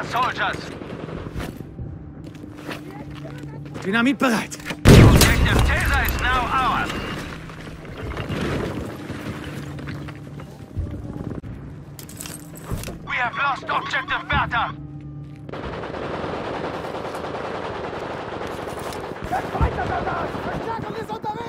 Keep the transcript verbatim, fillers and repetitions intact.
our soldiers. Dynamit bereit. Objective Taser is now ours. We have lost Objective Bertha. Verstärkung ist unterwegs!